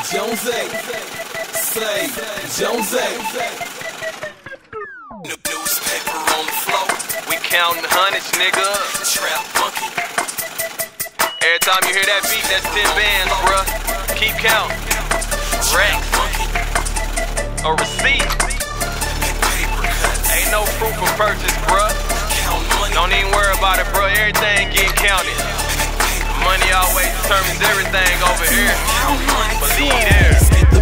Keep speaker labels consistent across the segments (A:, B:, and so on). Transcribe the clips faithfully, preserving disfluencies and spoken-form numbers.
A: Jonesy, say, Jonesy. Newspaper on the floor.
B: We counting hundreds, nigga.
A: Trap monkey.
B: Every time you hear that beat, that's ten bands, bruh. Keep count. Racks. A receipt. Ain't no proof of purchase, bruh. Don't even worry about it, bruh. Everything getting counted. Money always determines everything over here. Believe there.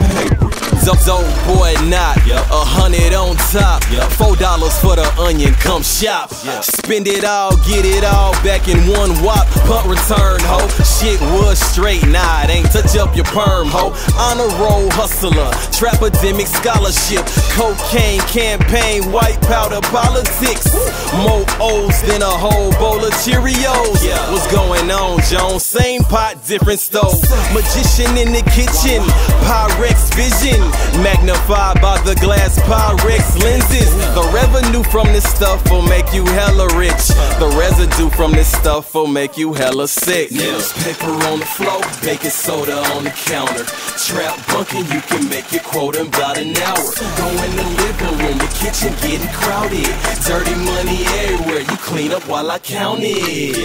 A: Zone boy not a hundred on top. Four dollars for the onion, come shop. Spend it all, get it all back in one wop. Punt return, ho. Shit was straight, nah, it ain't touch up your perm, ho. Honor roll hustler, trapodemic scholarship, cocaine campaign, white powder politics. More O's than a whole bowl of Cheerios. What's going on, Jones? Same pot, different stove. Magician in the kitchen, Pyrex vision. Magnified by the glass Pyrex lenses. The revenue from this stuff will make you hella rich. The residue from this stuff will make you hella sick. Newspaper on the floor, baking soda on the counter. Trap bunking, you can make your quota in about an hour. Go in the living room, the kitchen getting crowded. Dirty money everywhere, you clean up while I count it.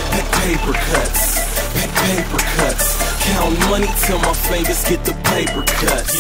A: Paper cuts, paper cuts. Count money till my fingers get the paper cuts.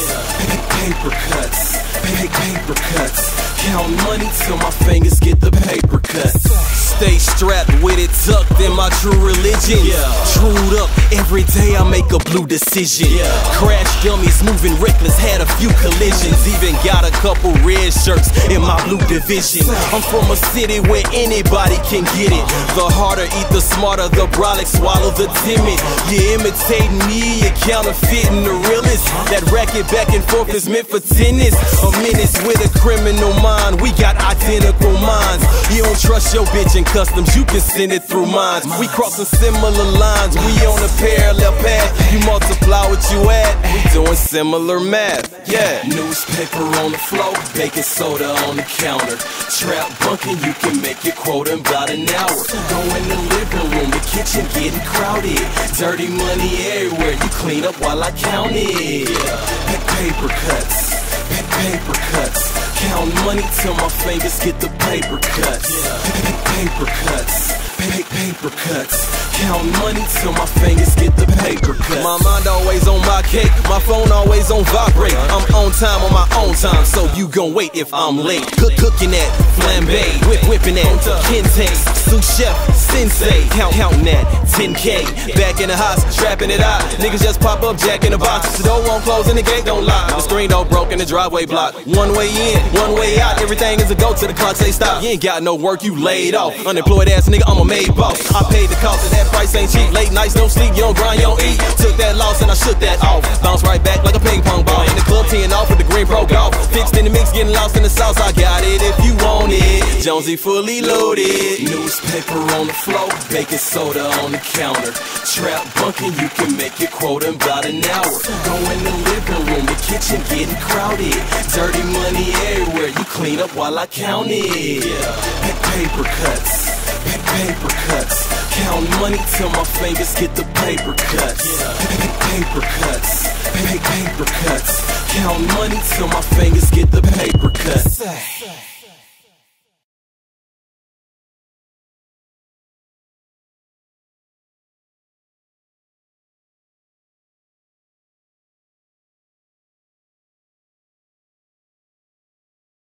A: Paper cuts, paper cuts. Count money till my fingers get the paper cuts. Stay strapped with it tucked in my true religion. Trued up, every day I make a blue decision. Crash dummies moving reckless, had a few collisions. Even got a couple red shirts in my blue division. I'm from a city where anybody can get it. The harder eat, the smarter, the brolic swallow the timid. You imitating me, you counterfeiting the realest. That racket back and forth is meant for tennis. A menace with a criminal mind, we got identical minds. You don't trust your bitch in customs, you can send it through mines. We crossing similar lines, we on a parallel path. You multiply what you add, we doing similar math. Yeah. Newspaper on the floor, baking soda on the counter. Trap bunking, you can make your quota in about an hour. Go in the living room, the kitchen getting crowded. Dirty money everywhere, you clean up while I count it. Paper cuts, paper cuts. Count money till my fingers get the paper cuts. Paper cuts, paper cuts. Count money till my fingers get the paper cuts. My mind always on my cake, my phone always on vibrate. I'm on time on my own time, so you gon' wait if I'm late. Cook, cooking that flambe, whip, whipping that kente, sous chef, sensei. Count, counting that ten K. Back in the house, strapping it out. Niggas just pop up, jack in the box. The door won't close and the gate don't lock. The screen door broke and the driveway blocked. One way in, one way out. Everything is a go till the clock say stop. You ain't got no work, you laid off. Unemployed ass nigga, I'm a made boss. I paid the cost and that price ain't cheap. Late nights, no sleep, you don't grind, you don't eat. Took that loss and I shook that off. Bounce right back like a ping pong ball. In the club, teeing off with the green pro golf. Fixed in the mix, getting lost in the sauce. I got it if you want it. Jonesy fully loaded. Newspaper on the floor, baking soda on the counter. Trap bunking, you can make your quota in about an hour. Go in the living room, the kitchen getting crowded. Dirty money everywhere, you clean up while I count it. Paper cuts, paper cuts. Count money till my fingers get the paper cuts. Paper cuts, paper cuts. Count money till my fingers get the paper cuts.